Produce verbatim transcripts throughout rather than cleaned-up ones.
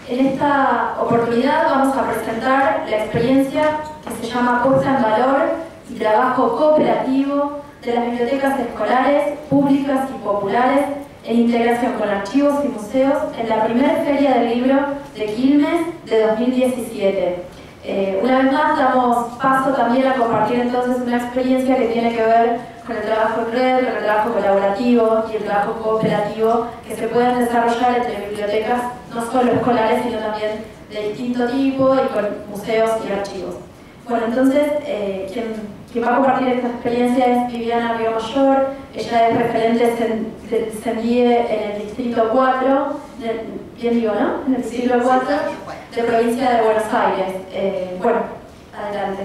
En esta oportunidad vamos a presentar la experiencia que se llama Puesta en Valor y Trabajo Cooperativo de las Bibliotecas Escolares, Públicas y Populares en integración con archivos y museos en la primera Feria del Libro de Quilmes de dos mil diecisiete. Eh, una vez más damos paso también a compartir entonces una experiencia que tiene que ver con el trabajo en red, con el trabajo colaborativo y el trabajo cooperativo que se pueden desarrollar entre bibliotecas no solo escolares sino también de distinto tipo y con museos y archivos. Bueno, entonces eh, quien, quien va a compartir esta experiencia es Viviana Riamayor. Ella es referente del CENDIE en el Distrito cuatro, bien digo, ¿no? En el Distrito cuatro de Provincia de Buenos Aires. Eh, bueno, adelante.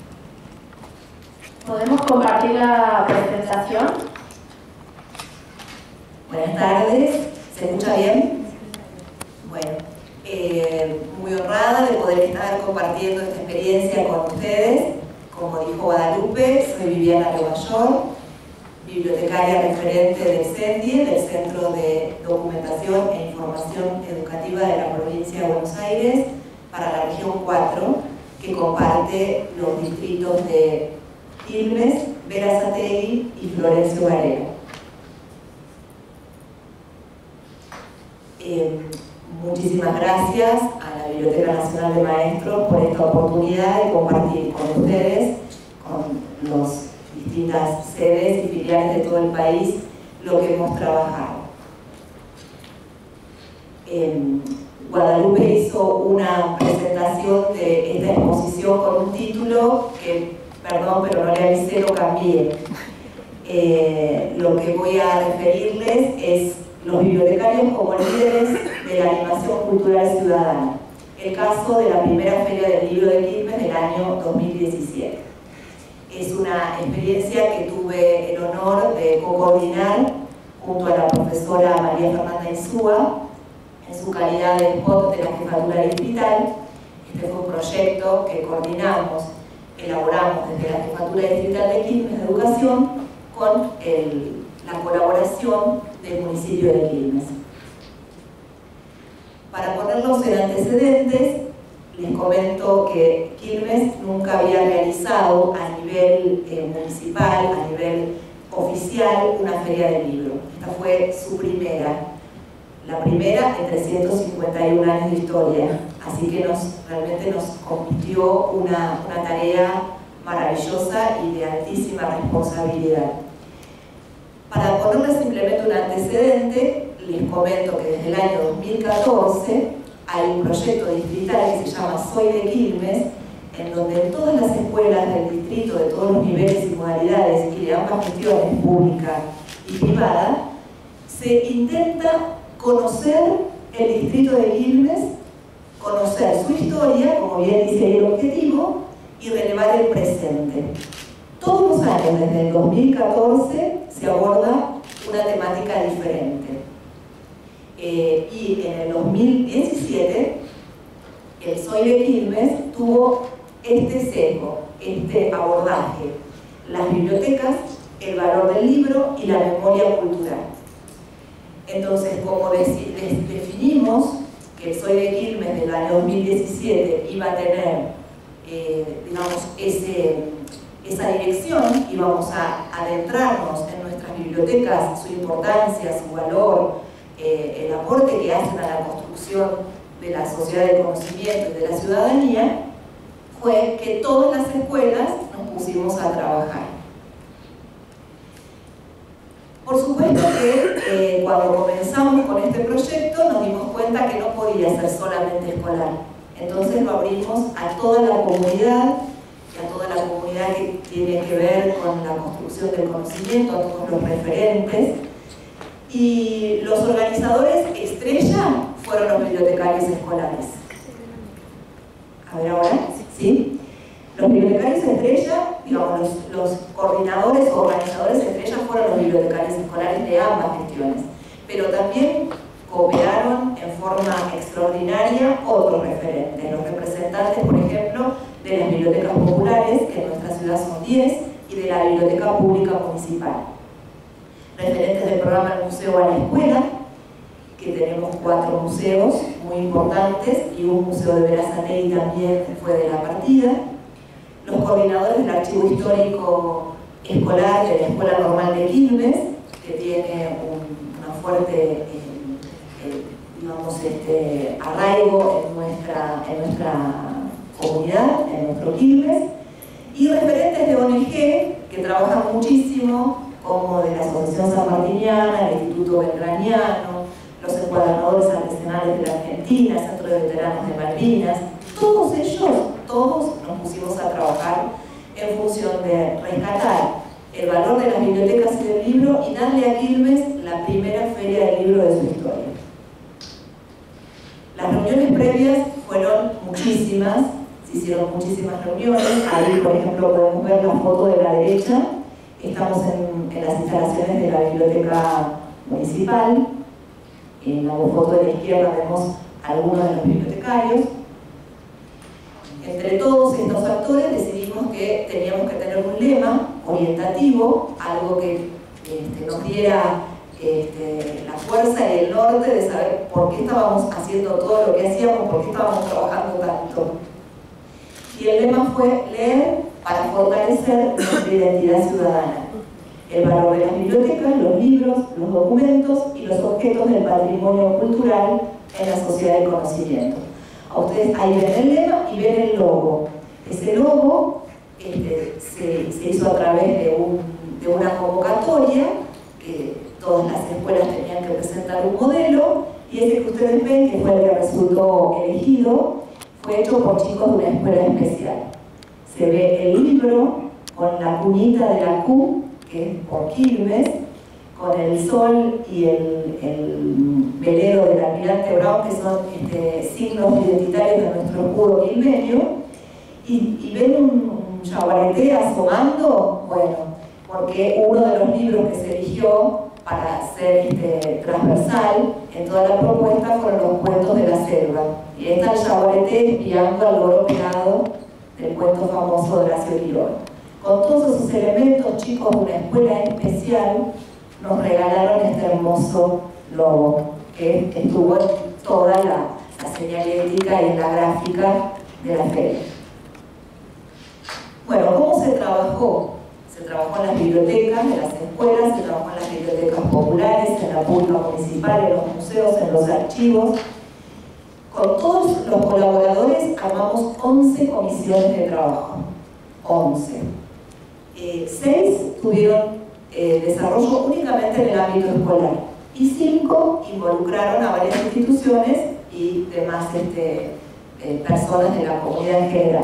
¿Podemos compartir la presentación? Buenas tardes, ¿se escucha bien? Bueno, eh, muy honrada de poder estar compartiendo esta experiencia con ustedes. Como dijo Guadalupe, soy Viviana Riamayor, bibliotecaria referente del CENDIE, del Centro de Documentación e Información Educativa de la Provincia de Buenos Aires, para la región cuatro, que comparte los distritos de Quilmes, Berazategui y Florencio Varela. Eh, muchísimas gracias a la Biblioteca Nacional de Maestros por esta oportunidad de compartir con ustedes, con las distintas sedes y filiales de todo el país, lo que hemos trabajado. Eh, Guadalupe hizo una presentación de esta exposición con un título que, perdón, pero no le avisé, lo cambié. Eh, lo que voy a referirles es los bibliotecarios como líderes de la animación cultural ciudadana. El caso de la primera Feria del Libro de Quilmes del año dos mil diecisiete. Es una experiencia que tuve el honor de co-coordinar junto a la profesora María Fernanda Insúa en su calidad de spot de la Jefatura Distrital. Este fue un proyecto que coordinamos, elaboramos desde la Jefatura Distrital de Quilmes de Educación con el, la colaboración del municipio de Quilmes. Para ponerlos en antecedentes, les comento que Quilmes nunca había realizado a nivel eh, municipal, a nivel oficial, una feria del libro. Esta fue su primera, la primera en trescientos cincuenta y un años de historia, así que nos, realmente nos compitió una, una tarea maravillosa y de altísima responsabilidad. Para ponerles simplemente un antecedente, les comento que desde el año dos mil catorce hay un proyecto distrital que se llama Soy de Quilmes, en donde en todas las escuelas del distrito, de todos los niveles y modalidades y de ambas gestiones, pública y privada, se intenta conocer el distrito de Quilmes, conocer su historia, como bien dice ahí el objetivo, y relevar el presente. Todos los años, desde el dos mil catorce, se aborda una temática diferente. Eh, y en el dos mil diecisiete, el Soy de Quilmes tuvo este sesgo, este abordaje: las bibliotecas, el valor del libro y la memoria cultural. Entonces, como definimos que el Soy de Quilmes del año dos mil diecisiete iba a tener, eh, digamos, ese, esa dirección, íbamos a adentrarnos en nuestras bibliotecas, su importancia, su valor, eh, el aporte que hacen a la construcción de la sociedad del conocimiento y de la ciudadanía, fue que todas las escuelas nos pusimos a trabajar. Por supuesto que eh, cuando comenzamos con este proyecto nos dimos cuenta que no podía ser solamente escolar. Entonces lo abrimos a toda la comunidad, y a toda la comunidad que tiene que ver con la construcción del conocimiento, a todos los referentes. Y los organizadores estrella fueron los bibliotecarios escolares. A ver ahora, ¿sí? Los bibliotecarios estrella, digamos, los, los coordinadores o organizadores estrella fueron los bibliotecarios escolares de ambas gestiones, pero también cooperaron en forma extraordinaria otros referentes, los representantes, por ejemplo, de las bibliotecas populares, que en nuestra ciudad son diez, y de la biblioteca pública municipal. Referentes del programa El Museo a la Escuela, que tenemos cuatro museos muy importantes, y un museo de Berazategui también fue de la partida. Los coordinadores del archivo histórico escolar de la Escuela Normal de Quilmes, que tiene un, una fuerte eh, eh, digamos, este, arraigo en nuestra, en nuestra comunidad, en nuestro Quilmes, y referentes de O N G que trabajan muchísimo, como de la Asociación Sanmartiniana, el Instituto Belgraniano, los encuadernadores artesanales de la Argentina, el Centro de Veteranos de Malvinas. Todos ellos, todos nos pusimos a trabajar en función de rescatar el valor de las bibliotecas y del libro y darle a Quilmes la primera feria del libro de su historia. Las reuniones previas fueron muchísimas, se hicieron muchísimas reuniones. Ahí, por ejemplo, podemos ver la foto de la derecha. Estamos en, en las instalaciones de la Biblioteca Municipal. En la foto de la izquierda vemos a algunos de los bibliotecarios. Entre todos estos actores decidimos que teníamos que tener un lema orientativo, algo que este, nos diera este, la fuerza y el norte de saber por qué estábamos haciendo todo lo que hacíamos, por qué estábamos trabajando tanto. Y el lema fue leer para fortalecer nuestra identidad ciudadana. El valor de las bibliotecas, los libros, los documentos y los objetos del patrimonio cultural en la sociedad del conocimiento. A ustedes ahí ven el lema y ven el logo. Ese logo este, se, se hizo a través de, un, de una convocatoria, que todas las escuelas tenían que presentar un modelo, y ese que ustedes ven, que fue el que resultó elegido, fue hecho por chicos de una escuela especial. Se ve el libro con la cuñita de la Q, que es por Quilmes, con el sol y el, el velero del almirante Brown, que son este, signos identitarios de nuestro escudo quilmeño, y, y ven un, un yaguareté asomando, bueno, porque uno de los libros que se eligió para ser este, transversal en toda la propuesta fueron los cuentos de la selva. Y ahí está el yaguareté espiando al loro pelado del cuento famoso de Horacio Quirón. Con todos esos elementos, chicos de una escuela especial nos regalaron este hermoso logo, que estuvo en toda la, la señalética y en la gráfica de la feria. Bueno, ¿cómo se trabajó? Se trabajó en las bibliotecas de las escuelas, se trabajó en las bibliotecas populares, en la pública municipal, en los museos, en los archivos. Con todos los colaboradores armamos once comisiones de trabajo. once. Eh, seis tuvieron eh, desarrollo únicamente en el ámbito escolar y cinco involucraron a varias instituciones y demás este, eh, personas de la comunidad en general.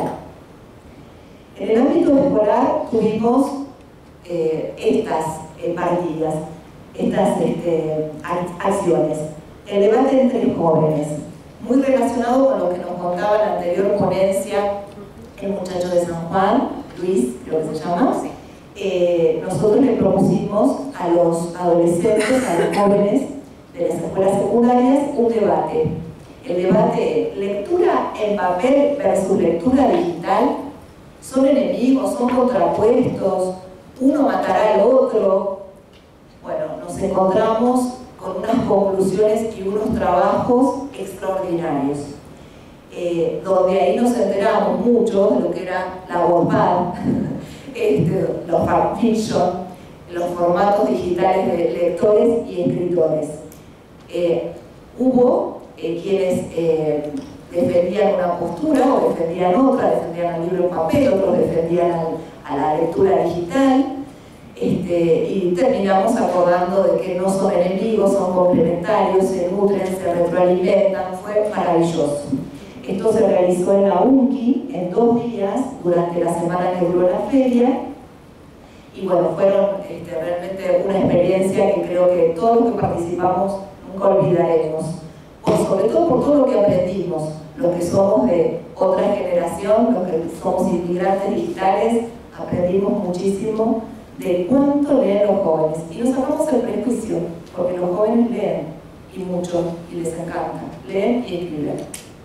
En el ámbito escolar tuvimos eh, estas eh, partidas, estas este, acciones. El debate entre jóvenes, muy relacionado con lo que nos contaba en la anterior ponencia el muchacho de San Juan, Luis, creo que se llama. Eh, nosotros le propusimos a los adolescentes, a los jóvenes de las escuelas secundarias, un debate. El debate, lectura en papel versus lectura digital, ¿son enemigos, son contrapuestos? ¿Uno matará al otro? Bueno, nos encontramos con unas conclusiones y unos trabajos extraordinarios, eh, donde ahí nos enteramos mucho de lo que era la Wattpad, este, los fanfiction, los formatos digitales de lectores y escritores. Eh, hubo eh, quienes eh, defendían una postura o defendían otra, defendían al libro en papel, otros defendían al, a la lectura digital. Este, y terminamos acordando de que no son enemigos, son complementarios, se nutren, se retroalimentan. Fue maravilloso. Esto se realizó en la UNCI en dos días durante la semana que duró la feria, y bueno, fueron este, realmente una experiencia que creo que todos los que participamos nunca olvidaremos, por, sobre todo por todo lo que aprendimos, los que somos de otra generación, los que somos inmigrantes digitales, aprendimos muchísimo de cuánto leen los jóvenes, y nos sacamos el prejuicio, porque los jóvenes leen, y mucho, y les encanta, leen y escriben.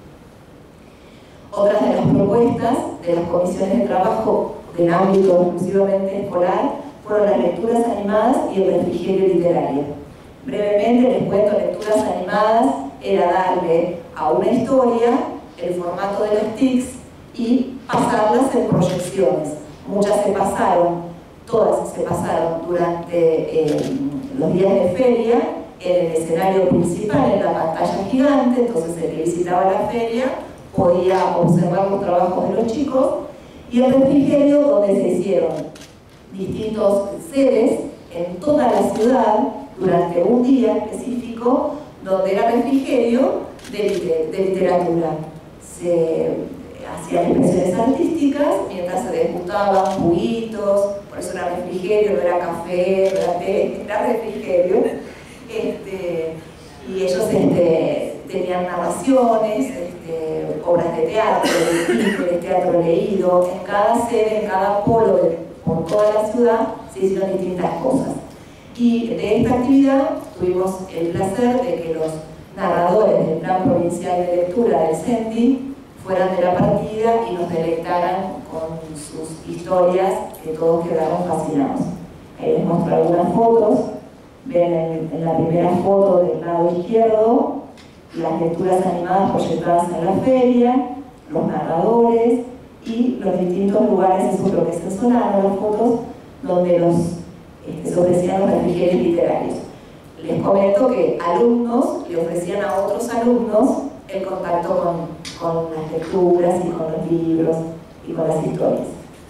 Otras de las propuestas de las comisiones de trabajo del ámbito exclusivamente escolar fueron las lecturas animadas y el refrigerio literario. Brevemente les cuento, lecturas animadas era darle a una historia, el formato de las T I Cs y pasarlas en proyecciones. Muchas se pasaron, todas se pasaron durante eh, los días de feria en el escenario principal, en la pantalla gigante, entonces el que visitaba la feria podía observar los trabajos de los chicos, y el refrigerio donde se hicieron distintos sedes en toda la ciudad durante un día específico, donde era refrigerio de, de literatura. Se hacían expresiones artísticas mientras se disputaban juguitos, por eso era refrigerio, no era café, no era té, era refrigerio. Este, y ellos este, tenían narraciones, este, obras de teatro, de teatro leído. En cada sede, en cada polo de, por toda la ciudad se hicieron distintas cosas. Y de esta actividad tuvimos el placer de que los narradores del Plan Provincial de Lectura del CENTI fueran de la partida y nos deleitaran con sus historias, que todos quedaron fascinados. Ahí les muestro algunas fotos. Ven en, en la primera foto del lado izquierdo las lecturas animadas proyectadas en la feria, los narradores y los distintos lugares, eso creo que es en Solano, las fotos donde los, este, se ofrecían los refrigerios literarios. Les comento que alumnos le ofrecían a otros alumnos el contacto con, con las lecturas y con los libros y con las historias.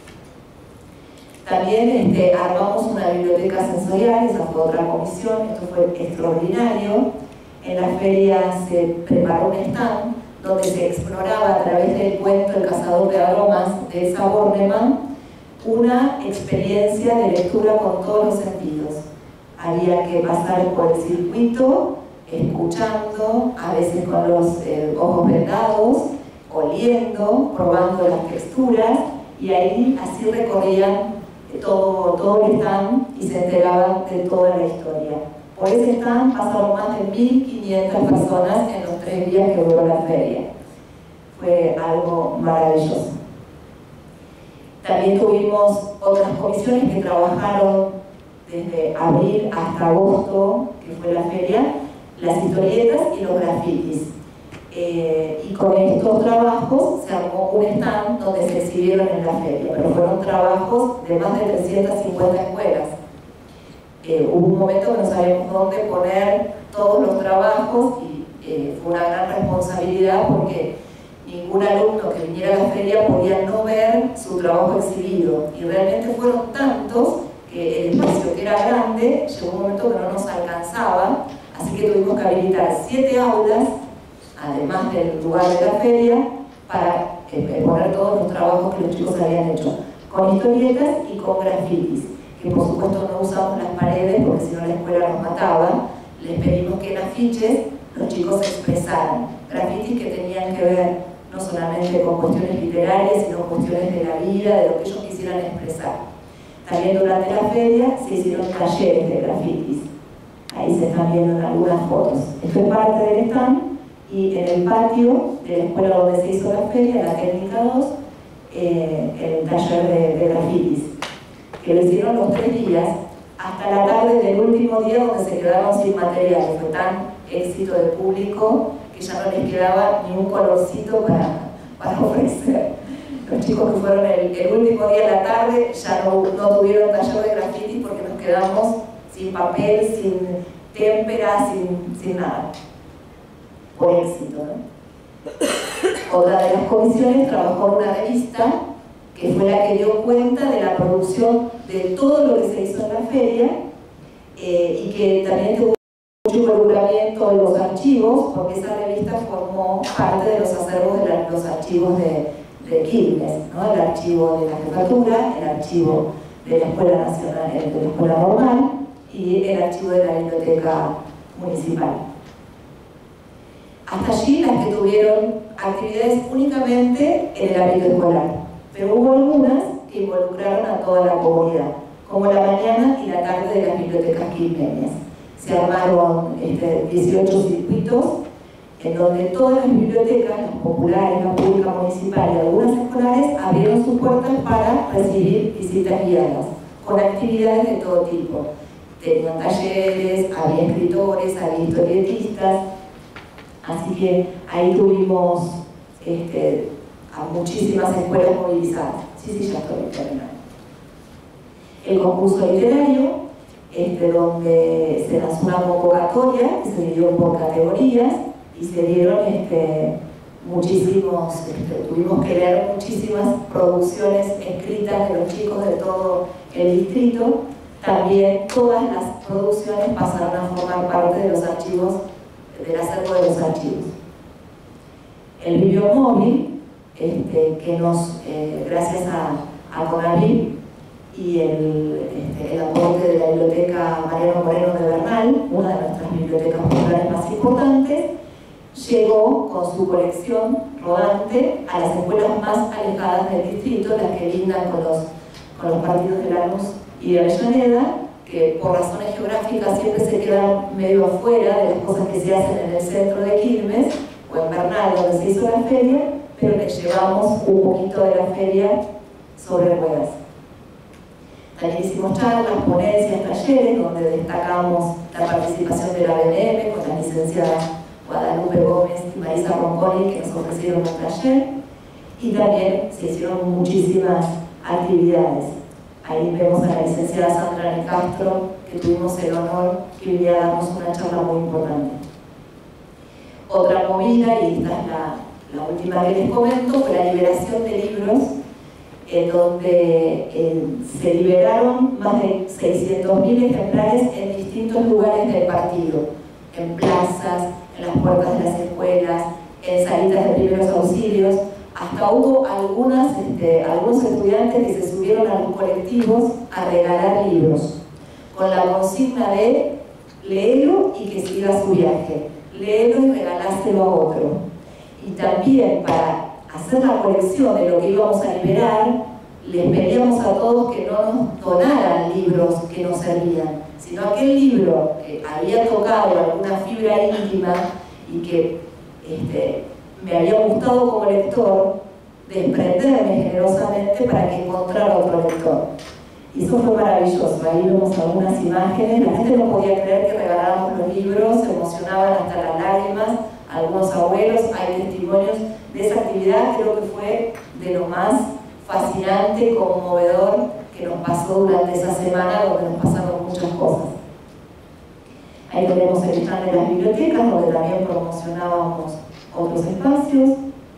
También este, armamos una biblioteca sensorial, esa fue otra comisión, esto fue extraordinario. En la feria se preparó un stand donde se exploraba a través del cuento El cazador de aromas de Elsa Bornemann una experiencia de lectura con todos los sentidos. Había que pasar por el circuito, escuchando, a veces con los eh, ojos vendados, oliendo, probando las texturas, y ahí así recorrían todo, todo el stand y se enteraban de toda la historia. Por ese stand pasaron más de mil quinientas personas en los tres días que duró la feria. Fue algo maravilloso. También tuvimos otras comisiones que trabajaron desde abril hasta agosto, que fue la feria, las historietas y los grafitis. Eh, y con estos trabajos se armó un stand donde se exhibieron en la feria, pero fueron trabajos de más de trescientas cincuenta escuelas. Eh, hubo un momento que no sabíamos dónde poner todos los trabajos y eh, fue una gran responsabilidad porque ningún alumno que viniera a la feria podía no ver su trabajo exhibido, y realmente fueron tantos que el espacio, que era grande, llegó un momento que no nos alcanzaba, así que tuvimos que habilitar siete aulas además del lugar de la feria, para eh, poner todos los trabajos que los chicos habían hecho, con historietas y con grafitis, que por supuesto no usamos las paredes porque si no la escuela nos mataba. Les pedimos que en afiches los chicos expresaran grafitis que tenían que ver no solamente con cuestiones literarias, sino cuestiones de la vida, de lo que ellos quisieran expresar. También durante la feria se hicieron talleres de grafitis. Ahí se están viendo en algunas fotos. Esto es parte del stand. Y en el patio de la escuela donde se hizo la feria, la técnica dos, eh, el taller de, de grafitis, que lo hicieron los tres días, hasta la tarde del último día donde se quedaron sin material. Fue tan éxito del público que ya no les quedaba ni un colorcito para, para ofrecer. Los chicos que fueron el, el último día de la tarde ya no, no tuvieron taller de grafitis porque nos quedamos sin papel, sin témpera, sin, sin nada. Por éxito, ¿no? Otra de las comisiones trabajó en una revista que fue la que dio cuenta de la producción de todo lo que se hizo en la feria eh, y que también tuvo mucho involucramiento de los archivos, porque esa revista formó parte de los acervos de la, los archivos de, de Quilmes, ¿no? El archivo de la jefatura, el archivo de la Escuela Nacional, de la Escuela Normal y el archivo de la Biblioteca Municipal. Hasta allí las que tuvieron actividades únicamente en el ámbito escolar, pero hubo algunas que involucraron a toda la comunidad, como la mañana y la tarde de las bibliotecas quilmeñas. Se armaron este, dieciocho circuitos en donde todas las bibliotecas, las populares, la pública municipal y algunas escolares, abrieron sus puertas para recibir visitas guiadas, con actividades de todo tipo. Tenían talleres, había escritores, había historietistas. Así que ahí tuvimos este, a muchísimas escuelas movilizadas. Sí, sí, ya estoy terminando. El concurso literario, este, donde se lanzó una convocatoria que se dio por categorías y se dieron este, muchísimos, este, tuvimos que leer muchísimas producciones escritas de los chicos de todo el distrito. También todas las producciones pasaron a formar parte de los archivos, del acervo de los archivos. El bibliomóvil, este, que nos, eh, gracias a, a CONAVIP y el, este, el aporte de la Biblioteca Mariano Moreno de Bernal, una de nuestras bibliotecas populares más importantes, llegó con su colección rodante a las escuelas más alejadas del distrito, las que lindan con los, con los partidos de Lanús y de Avellaneda, que por razones geográficas siempre se quedan medio afuera de las cosas que se hacen en el centro de Quilmes o en Bernal, donde se hizo la feria, pero que llevamos un poquito de la feria sobre ruedas. También hicimos charlas, ponencias, talleres, donde destacamos la participación de la B N M con la licenciada Guadalupe Gómez y Marisa Ronconi, que nos ofrecieron un taller, y también se hicieron muchísimas actividades. Ahí vemos a la licenciada Sandra N. Castro, que tuvimos el honor que viniera a darnos una charla muy importante. Otra movida, y esta es la, la última que les comento, fue la liberación de libros, en donde eh, se liberaron más de seiscientos mil ejemplares en distintos lugares del partido, en plazas, en las puertas de las escuelas, en salitas de primeros auxilios. Hasta hubo algunas, este, algunos estudiantes que se subieron a los colectivos a regalar libros, con la consigna de léelo y que siga su viaje, léelo y regaláselo a otro. Y también para hacer la colección de lo que íbamos a liberar, les pedíamos a todos que no nos donaran libros que nos servían, sino aquel libro que había tocado alguna fibra íntima y que este, me había gustado como lector, desprenderme generosamente para que encontrara otro lector. Y eso fue maravilloso. Ahí vemos algunas imágenes, la gente no podía creer que regaláramos los libros, se emocionaban hasta las lágrimas, algunos abuelos, hay testimonios de esa actividad. Creo que fue de lo más fascinante, conmovedor que nos pasó durante esa semana, donde nos pasaron muchas cosas. Ahí tenemos el stand de las bibliotecas, donde también promocionábamos otros espacios,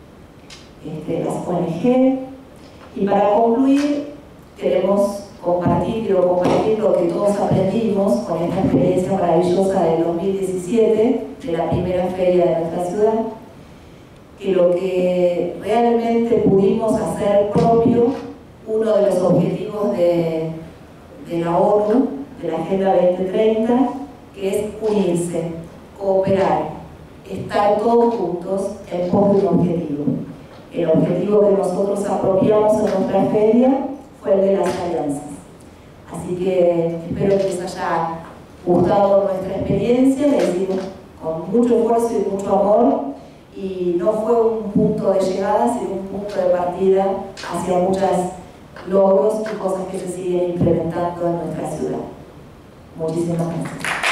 este, las O N G. Y para concluir, queremos compartir, quiero compartir lo que todos aprendimos con esta experiencia maravillosa del dos mil diecisiete, de la primera feria de nuestra ciudad, que lo que realmente pudimos hacer propio, uno de los objetivos de, de la ONU, de la Agenda veinte treinta, que es unirse, cooperar, estar todos juntos en pos de un objetivo. El objetivo que nosotros apropiamos en nuestra feria fue el de las alianzas. Así que espero que les haya gustado nuestra experiencia, la hicimos con mucho esfuerzo y mucho amor, y no fue un punto de llegada, sino un punto de partida hacia muchos logros y cosas que se siguen implementando en nuestra ciudad. Muchísimas gracias.